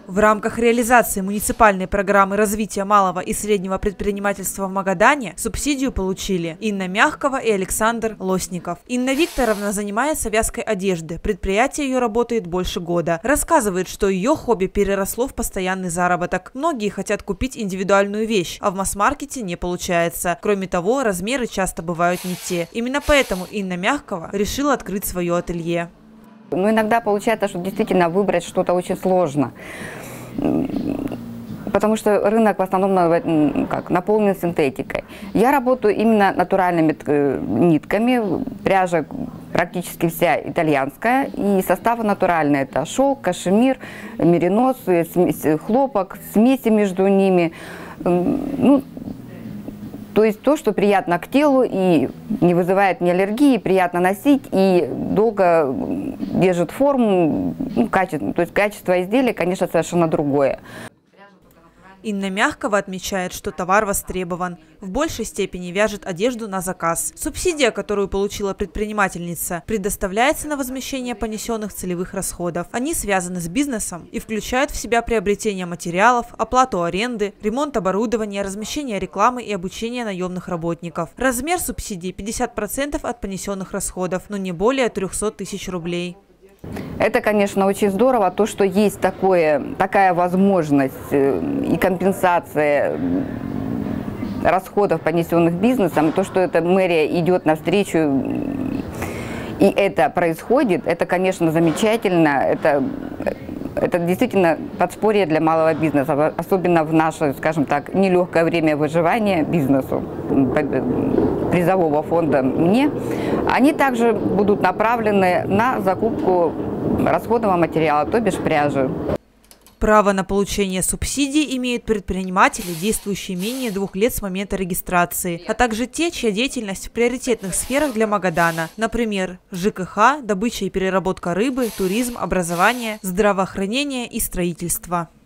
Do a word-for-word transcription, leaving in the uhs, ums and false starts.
В рамках реализации муниципальной программы развития малого и среднего предпринимательства в Магадане субсидию получили Инна Мягкова и Александр Лосников. Инна Викторовна занимается вязкой одежды. Предприятие ее работает больше года. Рассказывает, что ее хобби переросло в постоянный заработок. Многие хотят купить индивидуальную вещь, а в масс-маркете не получается. Кроме того, размеры часто бывают не те. Именно поэтому Инна Мягкова решила открыть свое ателье. Но иногда получается, что действительно выбрать что-то очень сложно. Потому что рынок в основном как, наполнен синтетикой. Я работаю именно натуральными нитками. Пряжа практически вся итальянская. И составы натуральные. Это шелк, кашемир, меринос, хлопок, смеси между ними. Ну, то есть то, что приятно к телу и не вызывает ни аллергии, приятно носить и долго держит форму, ну, качество, то есть качество изделия, конечно, совершенно другое. Инна Мягкова отмечает, что товар востребован. В большей степени вяжет одежду на заказ. Субсидия, которую получила предпринимательница, предоставляется на возмещение понесенных целевых расходов. Они связаны с бизнесом и включают в себя приобретение материалов, оплату аренды, ремонт оборудования, размещение рекламы и обучение наемных работников. Размер субсидии – пятьдесят процентов от понесенных расходов, но не более трёхсот тысяч рублей. Это, конечно, очень здорово, то, что есть такое, такая возможность и компенсация расходов, понесенных бизнесом, то, что эта мэрия идет навстречу, и это происходит, это, конечно, замечательно, это, это действительно подспорье для малого бизнеса, особенно в наше, скажем так, нелегкое время выживания бизнесу, призового фонда «Мне». Они также будут направлены на закупку расходного материала, то бишь пряжи. Право на получение субсидий имеют предприниматели, действующие менее двух лет с момента регистрации, а также те, чья деятельность в приоритетных сферах для Магадана, например, ЖКХ, добыча и переработка рыбы, туризм, образование, здравоохранение и строительство.